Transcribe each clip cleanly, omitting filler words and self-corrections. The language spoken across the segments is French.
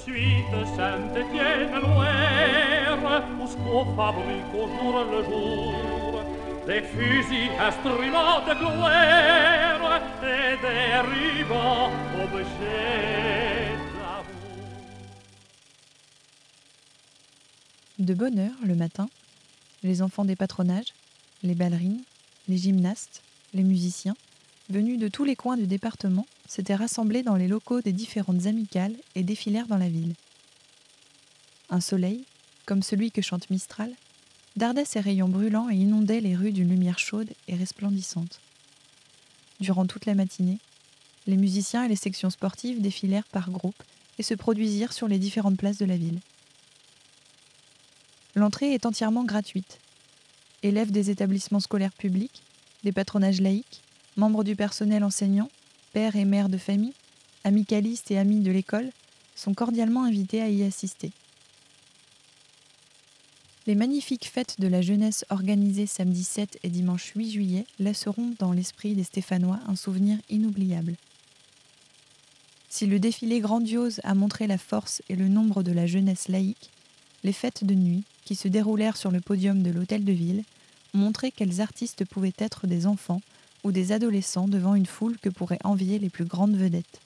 suite Saint-Étienne-Loire, où ce qu'on fabrique au jour le jour des fusils, instruments de gloire et des rubans objets d'amour. De bonne heure, le matin, les enfants des patronages, les ballerines, les gymnastes, les musiciens, venus de tous les coins du département, s'étaient rassemblés dans les locaux des différentes amicales et défilèrent dans la ville. Un soleil, comme celui que chante Mistral, dardait ses rayons brûlants et inondait les rues d'une lumière chaude et resplendissante. Durant toute la matinée, les musiciens et les sections sportives défilèrent par groupes et se produisirent sur les différentes places de la ville. L'entrée est entièrement gratuite. Élèves des établissements scolaires publics, des patronages laïques, membres du personnel enseignant, pères et mères de famille, amicalistes et amis de l'école sont cordialement invités à y assister. Les magnifiques fêtes de la jeunesse organisées samedi 7 et dimanche 8 juillet laisseront dans l'esprit des Stéphanois un souvenir inoubliable. Si le défilé grandiose a montré la force et le nombre de la jeunesse laïque, les fêtes de nuit, qui se déroulèrent sur le podium de l'hôtel de ville, ont montré quels artistes pouvaient être des enfants ou des adolescents devant une foule que pourraient envier les plus grandes vedettes.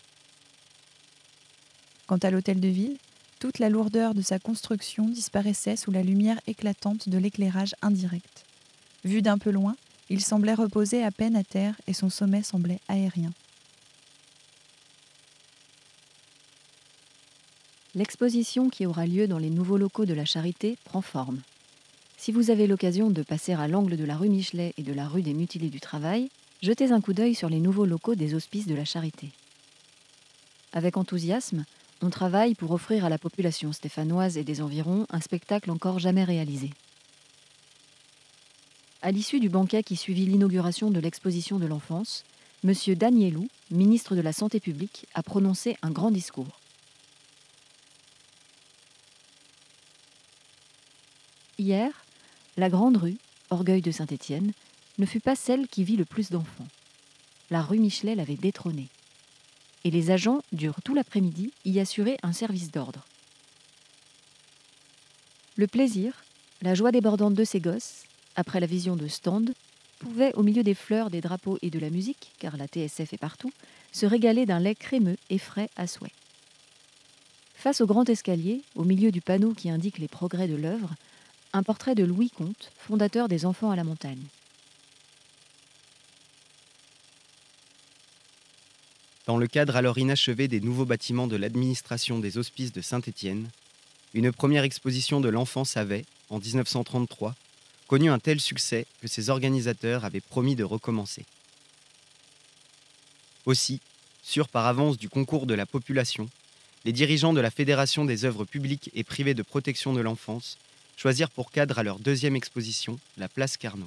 Quant à l'hôtel de ville, toute la lourdeur de sa construction disparaissait sous la lumière éclatante de l'éclairage indirect. Vu d'un peu loin, il semblait reposer à peine à terre et son sommet semblait aérien. L'exposition qui aura lieu dans les nouveaux locaux de la Charité prend forme. Si vous avez l'occasion de passer à l'angle de la rue Michelet et de la rue des Mutilés du Travail, jetez un coup d'œil sur les nouveaux locaux des Hospices de la Charité. Avec enthousiasme, on travaille pour offrir à la population stéphanoise et des environs un spectacle encore jamais réalisé. À l'issue du banquet qui suivit l'inauguration de l'exposition de l'enfance, M. Danielou, ministre de la Santé publique, a prononcé un grand discours. Hier, la grande rue, orgueil de Saint-Étienne, ne fut pas celle qui vit le plus d'enfants. La rue Michelet l'avait détrônée. Et les agents durent tout l'après-midi y assurer un service d'ordre. Le plaisir, la joie débordante de ces gosses, après la vision de stand, pouvaient, au milieu des fleurs, des drapeaux et de la musique, car la TSF est partout, se régaler d'un lait crémeux et frais à souhait. Face au grand escalier, au milieu du panneau qui indique les progrès de l'œuvre, un portrait de Louis Comte, fondateur des Enfants à la montagne. Dans le cadre alors inachevé des nouveaux bâtiments de l'administration des Hospices de Saint-Étienne, une première exposition de l'enfance avait, en 1933, connu un tel succès que ses organisateurs avaient promis de recommencer. Aussi, sûrs par avance du concours de la population, les dirigeants de la Fédération des œuvres publiques et privées de protection de l'enfance choisirent pour cadre à leur deuxième exposition la place Carnot.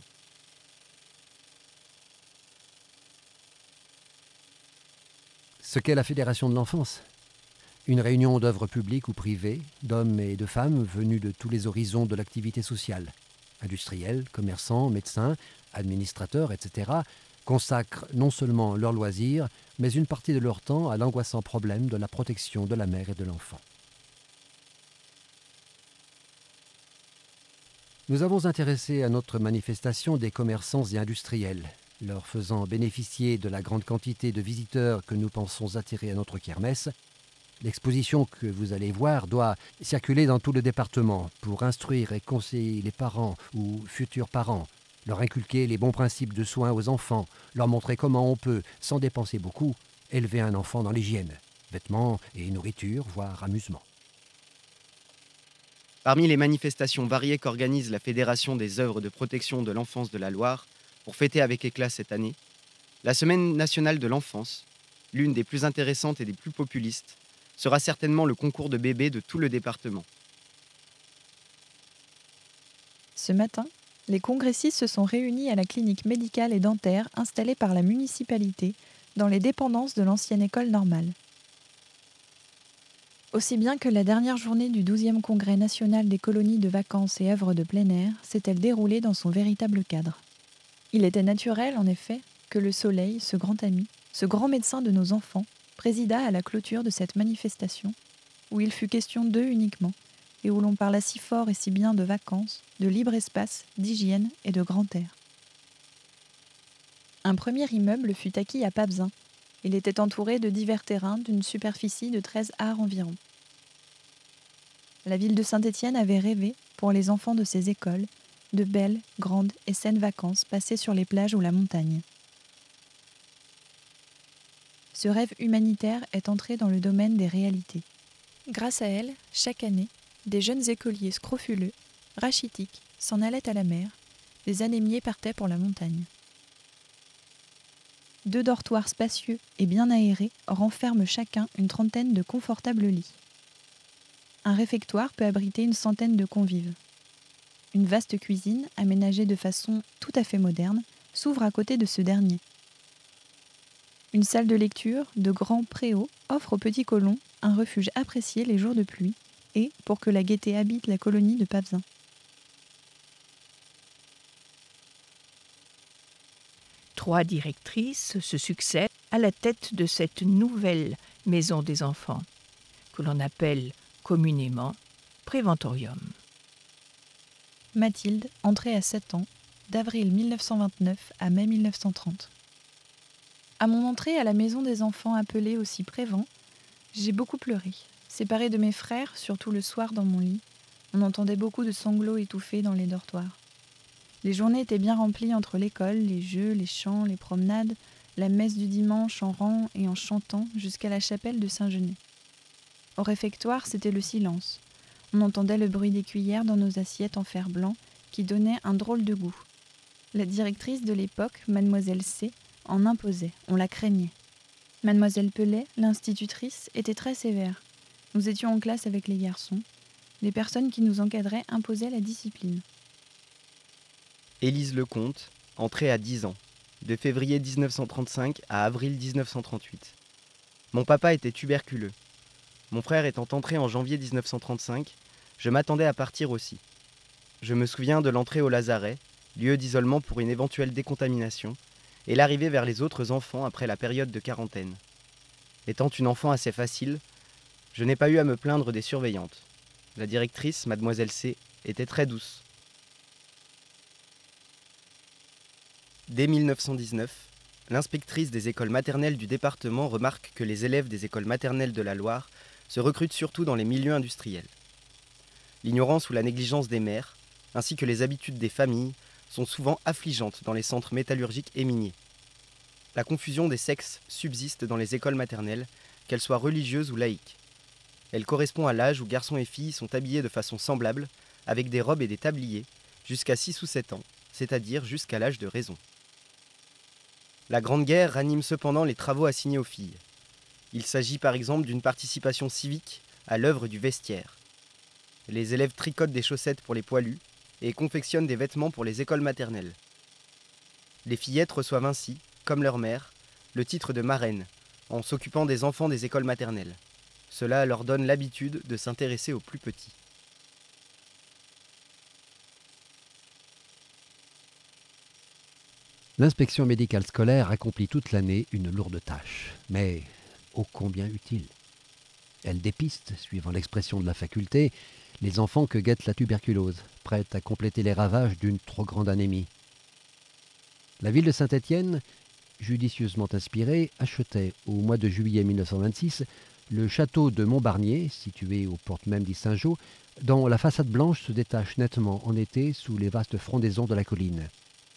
Ce qu'est la Fédération de l'enfance. Une réunion d'œuvres publiques ou privées, d'hommes et de femmes venus de tous les horizons de l'activité sociale. Industriels, commerçants, médecins, administrateurs, etc. consacrent non seulement leurs loisirs, mais une partie de leur temps à l'angoissant problème de la protection de la mère et de l'enfant. Nous avons intéressé à notre manifestation des commerçants et industriels, leur faisant bénéficier de la grande quantité de visiteurs que nous pensons attirer à notre kermesse. L'exposition que vous allez voir doit circuler dans tout le département pour instruire et conseiller les parents ou futurs parents, leur inculquer les bons principes de soins aux enfants, leur montrer comment on peut, sans dépenser beaucoup, élever un enfant dans l'hygiène, vêtements et nourriture, voire amusement. Parmi les manifestations variées qu'organise la Fédération des œuvres de protection de l'enfance de la Loire, pour fêter avec éclat cette année, la Semaine nationale de l'enfance, l'une des plus intéressantes et des plus populistes, sera certainement le concours de bébés de tout le département. Ce matin, les congressistes se sont réunis à la clinique médicale et dentaire installée par la municipalité dans les dépendances de l'ancienne école normale. Aussi bien que la dernière journée du 12e congrès national des colonies de vacances et œuvres de plein air s'est-elle déroulée dans son véritable cadre. Il était naturel, en effet, que le soleil, ce grand ami, ce grand médecin de nos enfants, présida à la clôture de cette manifestation, où il fut question d'eux uniquement, et où l'on parla si fort et si bien de vacances, de libre espace, d'hygiène et de grand air. Un premier immeuble fut acquis à Pabzin. Il était entouré de divers terrains d'une superficie de 13 arts environ. La ville de Saint-Étienne avait rêvé, pour les enfants de ses écoles, de belles, grandes et saines vacances passées sur les plages ou la montagne. Ce rêve humanitaire est entré dans le domaine des réalités. Grâce à elle, chaque année, des jeunes écoliers scrofuleux, rachitiques, s'en allaient à la mer, des anémiés partaient pour la montagne. 2 dortoirs spacieux et bien aérés renferment chacun une trentaine de confortables lits. Un réfectoire peut abriter une centaine de convives. Une vaste cuisine, aménagée de façon tout à fait moderne, s'ouvre à côté de ce dernier. Une salle de lecture, de grands préaux, offre aux petits colons un refuge apprécié les jours de pluie et pour que la gaieté habite la colonie de Pabzin. Trois directrices se succèdent à la tête de cette nouvelle maison des enfants, que l'on appelle communément Préventorium. Mathilde, entrée à 7 ans, d'avril 1929 à mai 1930. À mon entrée à la maison des enfants appelée aussi Prévent, j'ai beaucoup pleuré. Séparée de mes frères, surtout le soir dans mon lit, on entendait beaucoup de sanglots étouffés dans les dortoirs. Les journées étaient bien remplies entre l'école, les jeux, les chants, les promenades, la messe du dimanche en rang et en chantant jusqu'à la chapelle de Saint-Genet. Au réfectoire, c'était le silence. On entendait le bruit des cuillères dans nos assiettes en fer blanc qui donnait un drôle de goût. La directrice de l'époque, mademoiselle C, en imposait, on la craignait. Mademoiselle Pellet, l'institutrice, était très sévère. Nous étions en classe avec les garçons. Les personnes qui nous encadraient imposaient la discipline. Élise Lecomte, entrée à 10 ans, de février 1935 à avril 1938. Mon papa était tuberculeux. Mon frère étant entré en janvier 1935, je m'attendais à partir aussi. Je me souviens de l'entrée au lazaret, lieu d'isolement pour une éventuelle décontamination, et l'arrivée vers les autres enfants après la période de quarantaine. Étant une enfant assez facile, je n'ai pas eu à me plaindre des surveillantes. La directrice, mademoiselle C, était très douce. Dès 1919, l'inspectrice des écoles maternelles du département remarque que les élèves des écoles maternelles de la Loire se recrutent surtout dans les milieux industriels. L'ignorance ou la négligence des mères, ainsi que les habitudes des familles, sont souvent affligeantes dans les centres métallurgiques et miniers. La confusion des sexes subsiste dans les écoles maternelles, qu'elles soient religieuses ou laïques. Elle correspond à l'âge où garçons et filles sont habillés de façon semblable, avec des robes et des tabliers, jusqu'à 6 ou 7 ans, c'est-à-dire jusqu'à l'âge de raison. La Grande Guerre ranime cependant les travaux assignés aux filles. Il s'agit par exemple d'une participation civique à l'œuvre du vestiaire. Les élèves tricotent des chaussettes pour les poilus et confectionnent des vêtements pour les écoles maternelles. Les fillettes reçoivent ainsi, comme leur mère, le titre de marraine, en s'occupant des enfants des écoles maternelles. Cela leur donne l'habitude de s'intéresser aux plus petits. L'inspection médicale scolaire accomplit toute l'année une lourde tâche, mais ô combien utile. Elle dépiste, suivant l'expression de la faculté, les enfants que guette la tuberculose, prête à compléter les ravages d'une trop grande anémie. La ville de Saint-Étienne, judicieusement inspirée, achetait, au mois de juillet 1926, le château de Montbarnier, situé aux portes même d'Issingeaux, dont la façade blanche se détache nettement en été sous les vastes frondaisons de la colline.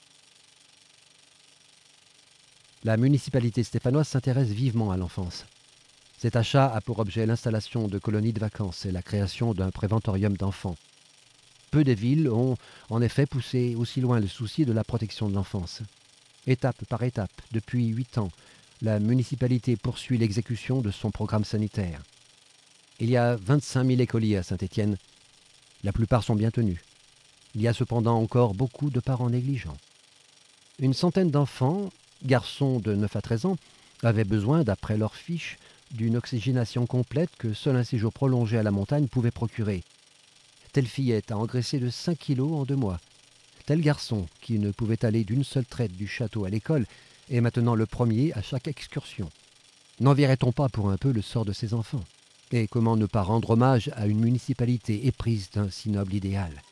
La municipalité stéphanoise s'intéresse vivement à l'enfance. Cet achat a pour objet l'installation de colonies de vacances et la création d'un préventorium d'enfants. Peu de villes ont en effet poussé aussi loin le souci de la protection de l'enfance. Étape par étape, depuis 8 ans, la municipalité poursuit l'exécution de son programme sanitaire. Il y a 25 000 écoliers à Saint-Étienne. La plupart sont bien tenus. Il y a cependant encore beaucoup de parents négligents. Une centaine d'enfants, garçons de 9 à 13 ans, avaient besoin, d'après leurs fiches, d'une oxygénation complète que seul un séjour prolongé à la montagne pouvait procurer. Telle fillette a engraissé de 5 kilos en 2 mois. Tel garçon, qui ne pouvait aller d'une seule traite du château à l'école, est maintenant le premier à chaque excursion. N'enverrait-on pas pour un peu le sort de ces enfants ? Et comment ne pas rendre hommage à une municipalité éprise d'un si noble idéal?